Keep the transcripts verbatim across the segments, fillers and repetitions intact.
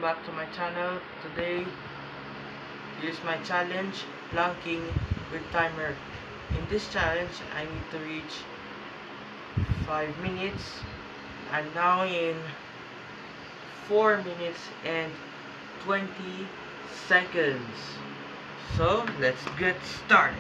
back to my channel. Today, here's my challenge, planking with timer. In this challenge, I need to reach five minutes. I'm now in four minutes and twenty seconds. So, let's get started.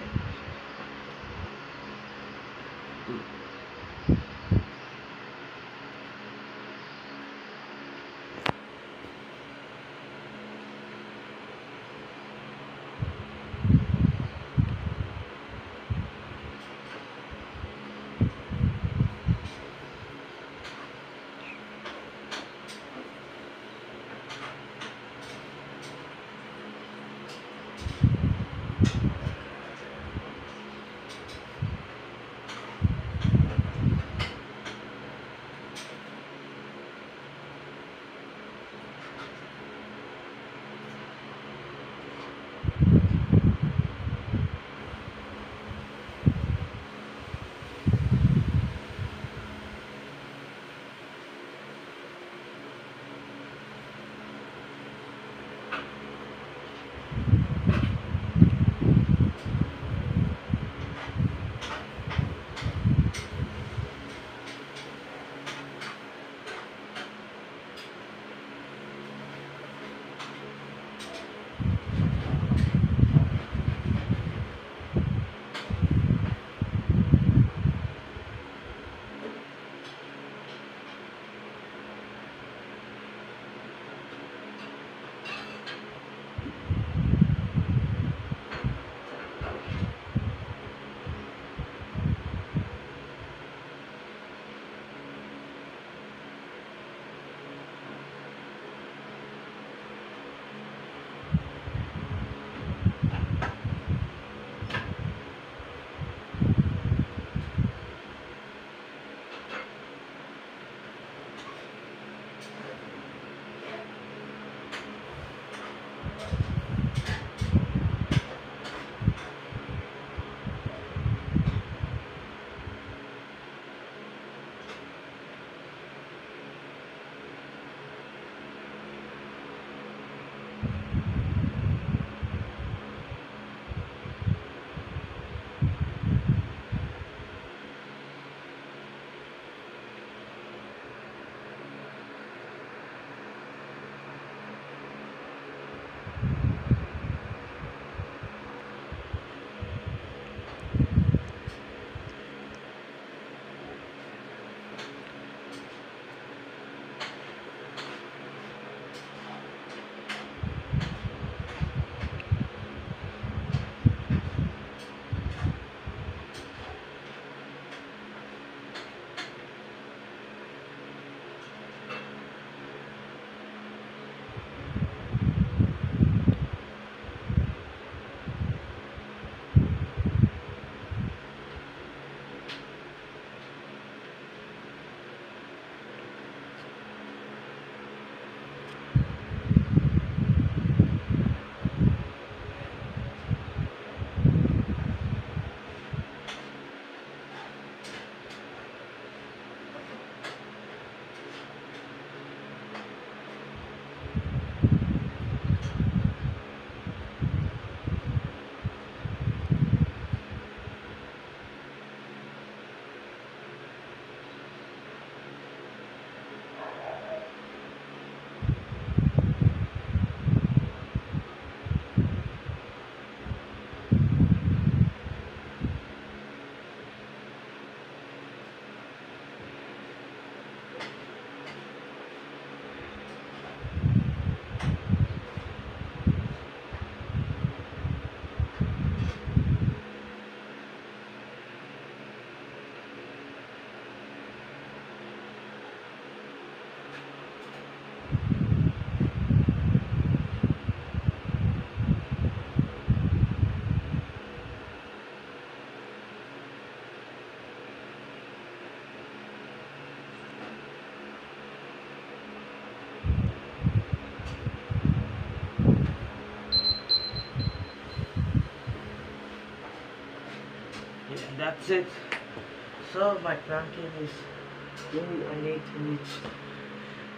Yeah, that's it. So my planking is really I need to reach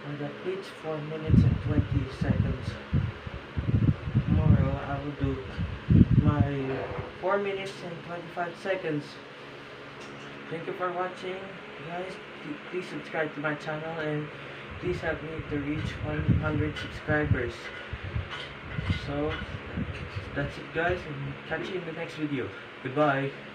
and that reached four minutes and twenty seconds. Tomorrow I will do my four minutes and twenty-five seconds. Thank you for watching, guys. Please subscribe to my channel and please help me to reach one hundred subscribers. So that's it, guys, and catch you in the next video. Goodbye.